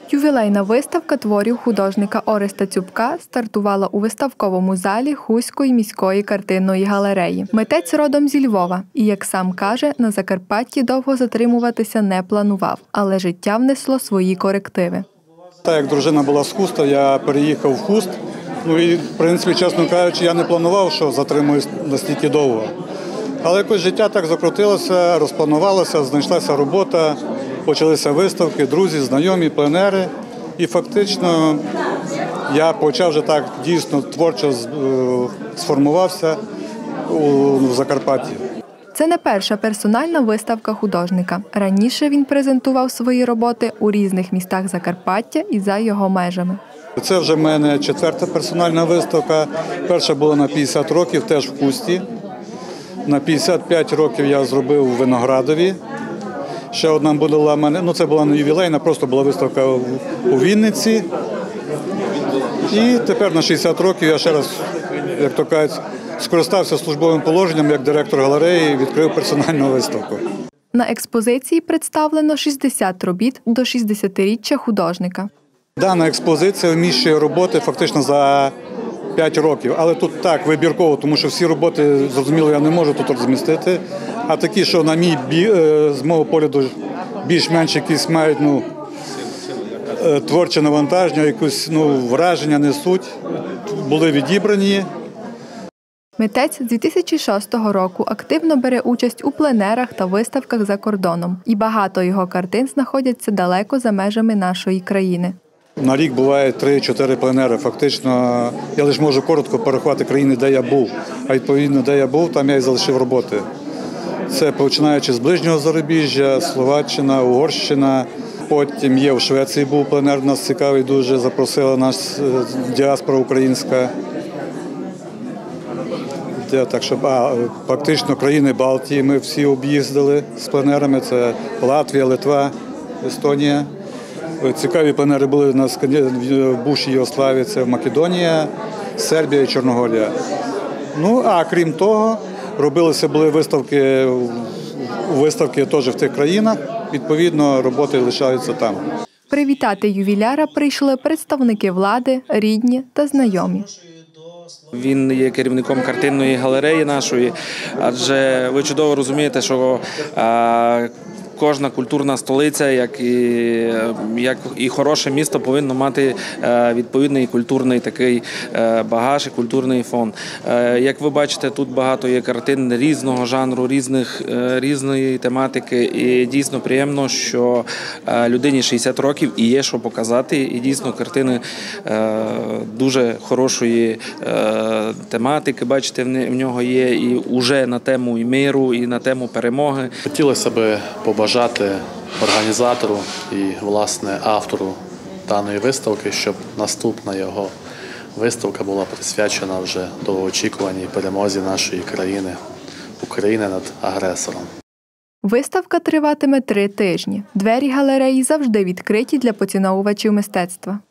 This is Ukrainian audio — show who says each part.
Speaker 1: Ювілейна виставка творів художника Ореста Цюбка стартувала у виставковому залі Хуської міської картинної галереї. Митець родом зі Львова і, як сам каже, на Закарпатті довго затримуватися не планував, але життя внесло свої корективи.
Speaker 2: Так як дружина була з Хуста, я переїхав в Хуст. І, в принципі, чесно кажучи, я не планував, що затримуюсь настільки довго. Але якось життя так закрутилося, розпланувалося, знайшлася робота, почалися виставки, друзі, знайомі, пленери. І фактично я почав вже так дійсно творчо сформувався у Закарпатті.
Speaker 1: Це не перша персональна виставка художника. Раніше він презентував свої роботи у різних містах Закарпаття і за його межами.
Speaker 2: Це вже в мене 4-та персональна виставка. Перша була на 50 років, теж в Хусті. На 55 років я зробив у Виноградові. Ще одна була в мене, це була не ювілейна, просто була виставка у Вінниці. І тепер на 60 років я ще раз, як то кажуть, скористався службовим положенням як директор галереї і відкрив персональну виставку.
Speaker 1: На експозиції представлено 60 робіт до 60-річчя художника.
Speaker 2: Дана експозиція вміщує роботи фактично за 5 років, але тут так, вибірково, тому що всі роботи, зрозуміло, я не можу тут розмістити, а такі, що на з мого погляду більш-менш якісь мають творче навантаження, якусь враження несуть, були відібрані.
Speaker 1: Митець з 2006 року активно бере участь у пленерах та виставках за кордоном. І багато його картин знаходяться далеко за межами нашої країни.
Speaker 2: На рік буває 3-4 пленери. Фактично, я лише можу коротко порахувати країни, де я був. А відповідно, де я був, там я і залишив роботи. Це починаючи з ближнього зарубіжжя, Словаччина, Угорщина. Потім є в Швеції був пленер, у нас цікавий дуже, запросила нас діаспора українська. Так, фактично країни Балтії ми всі об'їздили з пленерами. Це Латвія, Литва, Естонія. Цікаві пленери були в бувшій Єгославії, це Македонія, Сербія і Чорногорія. А крім того, були виставки теж в тих країнах, відповідно, роботи лишаються там.
Speaker 1: Привітати ювіляра прийшли представники влади, рідні та знайомі.
Speaker 3: Він є керівником картинної галереї нашої, адже ви чудово розумієте, що кожна культурна столиця, як і хороше місто, повинно мати відповідний культурний такий багаж і культурний фон. Як ви бачите, тут багато є картин різного жанру, різної тематики. І дійсно приємно, що людині 60 років і є що показати. І дійсно картини дуже хорошої тематики, бачите, в нього є і вже на тему і миру, і на тему перемоги.
Speaker 4: Хотілося б побажати організатору і, власне, автору даної виставки, щоб наступна його виставка була присвячена вже довгоочікуваній перемозі нашої країни, України над агресором.
Speaker 1: Виставка триватиме 3 тижні. Двері галереї завжди відкриті для поціновувачів мистецтва.